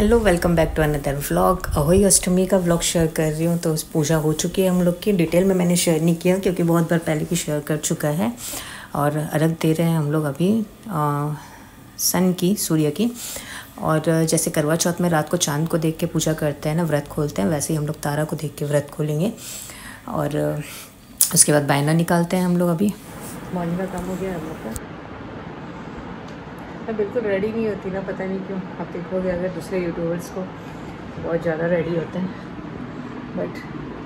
Hello, welcome back to another vlog. Ahoi Ashtami का vlog share कर रही हूँ। तो पूजा हो चुकी है हम लोग की। डिटेल में मैंने शेयर नहीं किया क्योंकि बहुत बार पहले भी शेयर कर चुका है। और अर्घ दे रहे हैं हम लोग अभी सन की, सूर्य की। और जैसे करवा चौथ में रात को चांद को देख के पूजा करते हैं ना, व्रत खोलते हैं, वैसे ही हम लोग तारा को देख के व्रत खोलेंगे। और उसके बाद बायना निकालते हैं हम लोग। अभी मॉर्निंग का काम हो गया हम लोग का। मैं बिल्कुल रेडी नहीं होती ना, पता नहीं क्यों। आप देखोगे अगर दूसरे यूट्यूबर्स को बहुत ज़्यादा रेडी होते हैं, बट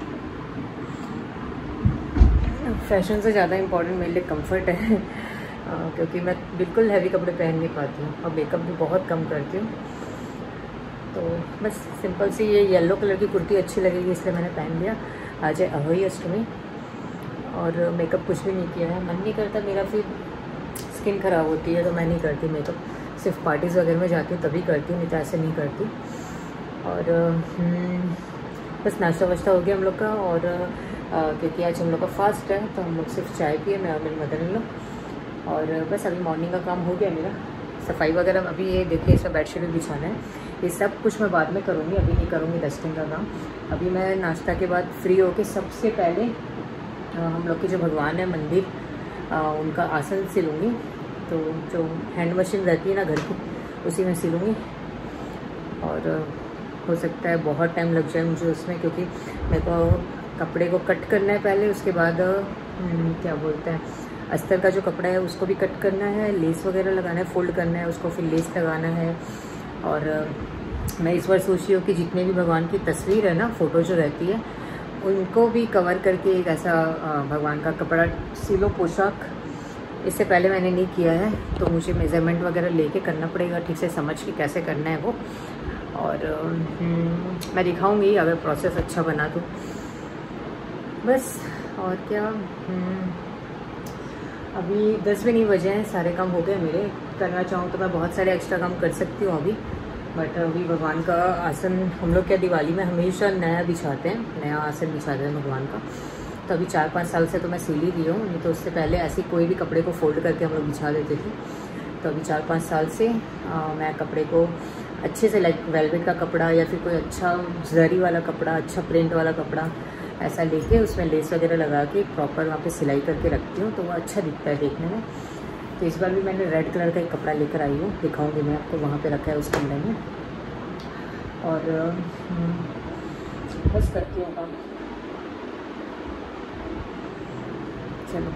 फैशन से ज़्यादा इम्पॉर्टेंट मेरे लिए कंफर्ट है। क्योंकि मैं बिल्कुल हैवी कपड़े पहन नहीं पाती हूँ और मेकअप भी बहुत कम करती हूँ। तो बस सिंपल सी ये येलो कलर की कुर्ती अच्छी लगेगी इसलिए मैंने पहन लिया। आज है अहोई अष्टमी और मेकअप कुछ भी नहीं किया है। मन नहीं करता मेरा, फिर स्किन ख़राब होती है तो मैं नहीं करती मेकअप। सिर्फ पार्टीज़ वगैरह में जाती हूँ तभी करती हूँ, नहीं तो ऐसे नहीं करती। और बस नाश्ता वाश्ता हो गया हम लोग का। और क्योंकि आज हम लोग का फास्ट है तो हम लोग सिर्फ चाय पिए, मैं और मेरी मदर इन लोग। और बस अभी मॉर्निंग का काम हो गया मेरा। सफाई वगैरह अभी ये देखिए, इसका बेडशीट भी बिछाना है। ये सब कुछ मैं बाद में करूँगी, अभी नहीं करूँगी डस्टिंग का काम। अभी मैं नाश्ता के बाद फ्री होके सबसे पहले हम लोग के जो भगवान है मंदिर, उनका आसन सिलूँगी। तो जो हैंड मशीन रहती है ना घर की, उसी में सिलूँगी। और हो सकता है बहुत टाइम लग जाए मुझे उसमें, क्योंकि मेरे को कपड़े को कट करना है पहले। उसके बाद क्या बोलते हैं, अस्तर का जो कपड़ा है उसको भी कट करना है, लेस वगैरह लगाना है, फोल्ड करना है उसको, फिर लेस लगाना है। और मैं इस बार सोच रही हूँ कि जितने भी भगवान की तस्वीर है ना, फ़ोटो जो रहती है, उनको भी कवर करके एक ऐसा भगवान का कपड़ा सिलो, पोशाक। इससे पहले मैंने नहीं किया है तो मुझे मेज़रमेंट वगैरह लेके करना पड़ेगा, ठीक से समझ के कैसे करना है वो। और मैं दिखाऊंगी अगर प्रोसेस अच्छा बना तो। बस और क्या, अभी 10 भी नहीं बजे हैं, सारे काम हो गए मेरे। करना चाहूँ तो मैं बहुत सारे एक्स्ट्रा काम कर सकती हूँ अभी, बट अभी भगवान का आसन हम लोग क्या दिवाली में हमेशा नया बिछाते हैं, नया आसन बिछाते हैं भगवान का। तो अभी 4-5 साल से तो मैं सिल ही दी हूँ, नहीं तो उससे पहले ऐसे कोई भी कपड़े को फोल्ड करके हम लोग बिछा देते थे। तो अभी 4-5 साल से मैं कपड़े को अच्छे से, लाइक वेलवेट का कपड़ा या फिर कोई अच्छा जरी वाला कपड़ा, अच्छा प्रिंट वाला कपड़ा, ऐसा लेके उसमें लेस वगैरह लगा के प्रॉपर वहाँ पे सिलाई करके रखती हूँ, तो वो अच्छा दिखता है देखने में। तो इस बार भी मैंने रेड कलर का एक कपड़ा लेकर आई हूँ, दिखाऊंगी मैं आपको, वहाँ पे रखा है उस कमरे में। और बस करती हूँ काम। चलो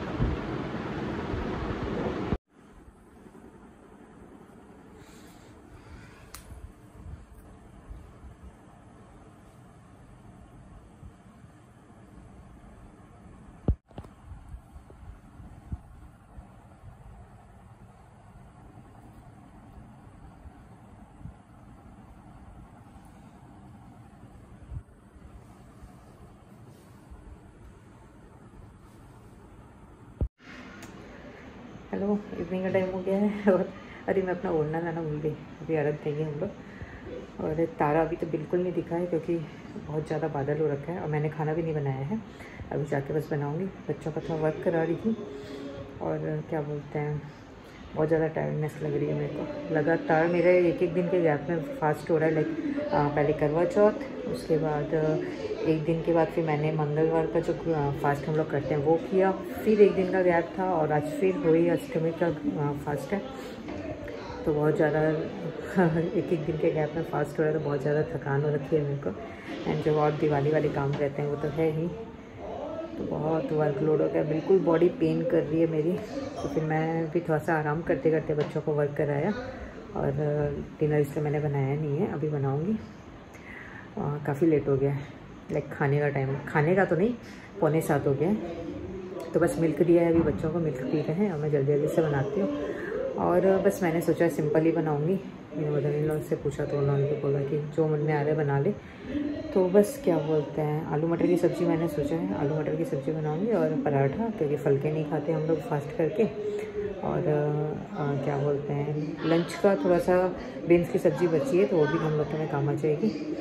हेलो, इवनिंग का टाइम हो गया है। और अरे मैं अपना ओढ़ना लाना भूल गई। अभी अर्घ देंगे हम लोग। और तारा अभी तो बिल्कुल नहीं दिखा है क्योंकि बहुत ज़्यादा बादल हो रखा है और मैंने खाना भी नहीं बनाया है। अभी जाके बस बनाऊंगी। बच्चों का थोड़ा वर्क करा रही थी। और क्या बोलते हैं, बहुत ज़्यादा टायर्डनेस लग रही है मेरे को। लगातार मेरे एक दिन के गैप में फास्ट हो रहा है। लाइक पहले करवा चौथ, उसके बाद एक दिन के बाद फिर मैंने मंगलवार का जो फास्ट हम लोग करते हैं वो किया, फिर एक दिन का गैप था और आज फिर वही अष्टमी का फास्ट है। तो बहुत ज़्यादा एक दिन के गैप में फास्ट हो रहा है, तो बहुत ज़्यादा थकान हो रखी है मेरे को। एंड जो और दिवाली वाले काम रहते हैं वो तो है ही, तो बहुत वर्कलोड हो गया, बिल्कुल बॉडी पेन कर रही है मेरी। तो फिर मैं भी थोड़ा सा आराम करते करते बच्चों को वर्क कराया। और डिनर इसलिए मैंने बनाया नहीं है, अभी बनाऊंगी। काफ़ी लेट हो गया है, लाइक खाने का टाइम, खाने का तो नहीं, 6:45 हो गया है। तो बस मिल्क दिया है अभी बच्चों को, मिल्क पी रहे हैं और मैं जल्दी जल्दी से बनाती हूँ। और बस मैंने सोचा सिंपल ही बनाऊँगी। मेरे मदर इन लॉ से पूछा तो उन्होंने तो बोला कि जो मन में आ रहा है बना ले। तो बस क्या बोलते हैं, आलू मटर की सब्ज़ी मैंने सोचा है, आलू मटर की सब्ज़ी बनाऊंगी और पराठा, क्योंकि फलके नहीं खाते हम लोग फास्ट करके। और क्या बोलते हैं, लंच का थोड़ा सा बीन्स की सब्ज़ी बची है तो वो भी हम लोग में काम आ जाएगी।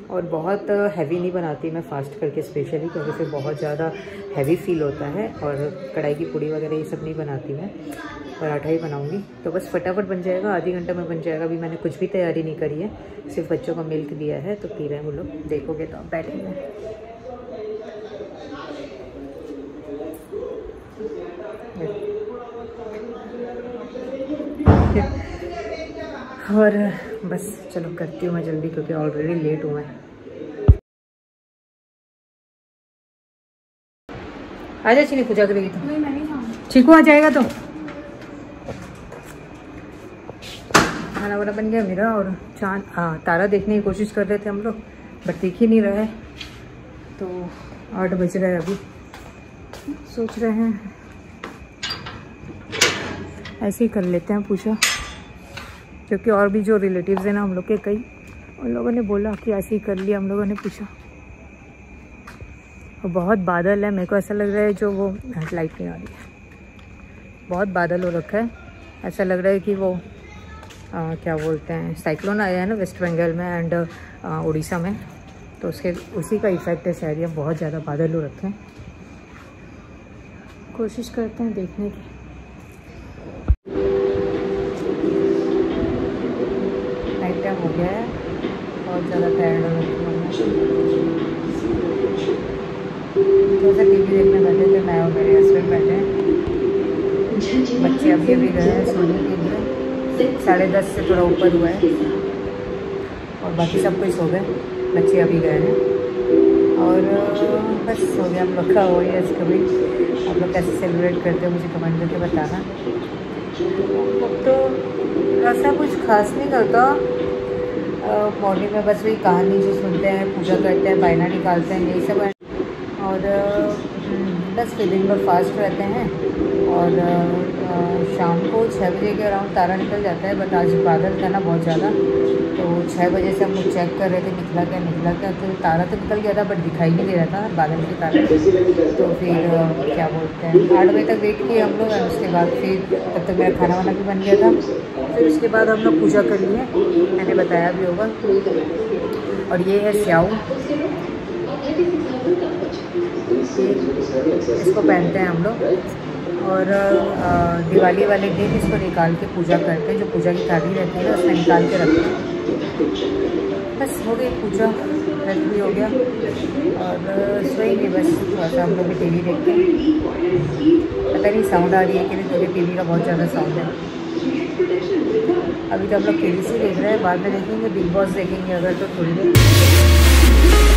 और बहुत हैवी नहीं बनाती मैं फास्ट करके स्पेशली, क्योंकि फिर बहुत ज़्यादा हैवी फील होता है। और कढ़ाई की पूड़ी वगैरह ये सब नहीं बनाती मैं, पराठा ही बनाऊंगी। तो बस फटाफट बन जाएगा, आधे घंटे में बन जाएगा। अभी मैंने कुछ भी तैयारी नहीं करी है, सिर्फ बच्चों को मिल्क दिया है तो पी रहे हैं वो लोग, देखोगे तो आप बैठेंगे। और बस चलो करती हूँ मैं जल्दी, क्योंकि ऑलरेडी लेट हुआ है। आ जा चीनी, पूजा करेगी तो चीकू आ जाएगा तो। खाना वाना बन गया मेरा, और चांद तारा देखने की कोशिश कर रहे थे हम लोग, बट दिख ही नहीं रहा है। तो 8 बज रहा है अभी, सोच रहे हैं ऐसे ही कर लेते हैं पूजा, क्योंकि और भी जो रिलेटिव्स हैं ना हम लोग के कई, उन लोगों ने बोला कि ऐसे ही कर लिया, हम लोगों ने पूछा। और बहुत बादल है, मेरे को ऐसा लग रहा है जो वो लाइट नहीं आ रही है, बहुत बादल हो रखा है। ऐसा लग रहा है कि वो क्या बोलते हैं, साइक्लोन आया है ना वेस्ट बंगाल में एंड उड़ीसा में, तो उसी का इफेक्ट है शायद। ये बहुत ज़्यादा बादल हो रखे हैं, कोशिश करते हैं देखने की। नाइट टाइम हो गया है, बहुत ज़्यादा टायर्ड हो रखी हूँ। थोड़ा सा टीवी देखने बैठे थे, मैं और मेरे हस्बैंड बैठे हैं। बच्चे अभी अभी गए हैं सोने के लिए, 10:30 से थोड़ा ऊपर हुआ है, और बाकी सब कुछ सो गए, बच्चे अभी गए हैं। और बस हो गया हम लोग का। हो गया कभी आप लोग कैसे सेलिब्रेट करते हो मुझे कमेंट करके बताना। तो ऐसा कुछ खास नहीं करता, मॉर्निंग में बस वही कहानी जो सुनते हैं, पूजा करते हैं, बायना निकालते हैं, यही सब है। और बस फिर दिन भर फास्ट रहते हैं। और शाम को 6 बजे के अराउंड तारा निकल जाता है, बट आज बादल था ना बहुत ज़्यादा, तो 6 बजे से हम लोग चेक कर रहे थे निकला क्या। तो तारा तो निकल गया था बट दिखाई नहीं दे रहा था बादल के तारा। तो फिर क्या बोलते हैं 8 बजे तक वेट किए हम लोग, और उसके बाद फिर तब तक मेरा खाना वाना भी बन गया था। फिर उसके बाद हम लोग पूजा कर लिए, मैंने बताया भी होगा। और ये है स्याऊ, इसको पहनते हैं हम लोग। और दिवाली वाले दिन इसको निकाल के पूजा करते हैं, जो पूजा की थाली रहती है उसमें निकाल के रखते हैं। बस हो गई पूजा, व्रत भी हो गया। और सोएंगे बस, थोड़ा सा हम लोग भी टीवी देखते हैं। पता नहीं साउंड आ रही है कि नहीं, क्योंकि टीवी का बहुत ज़्यादा साउंड है। अभी तो हम लोग केबीसी देख रहे हैं, बाद में देखेंगे, बिग बॉस देखेंगे अगर तो थोड़ी देर।